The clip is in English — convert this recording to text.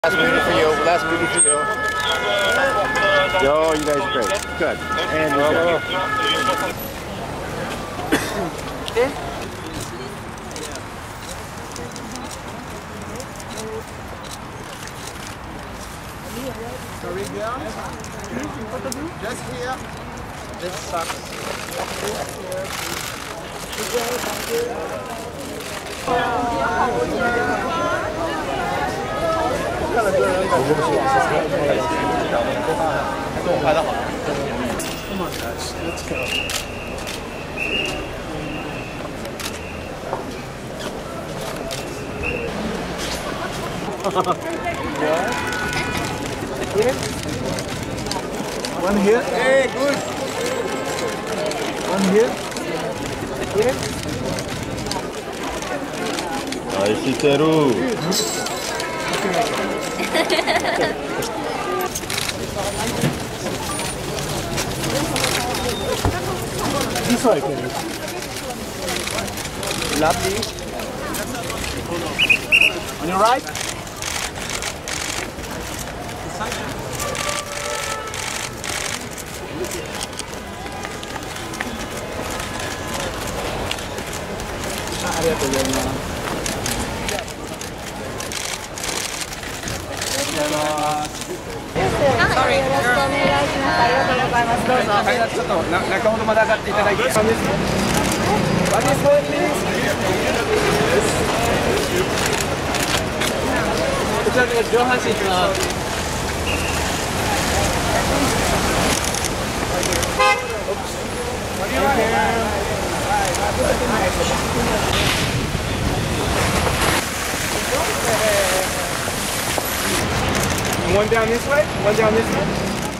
Last movie for you. Last movie for you. Yo, you guys are great. Good. And we're good. Sorry, girl. Just here. This sucks. Let's go. One here. Hey, good. One here. Here. Nice, Teru. This way, please. Lovely. On your right. One down this way. One down this way.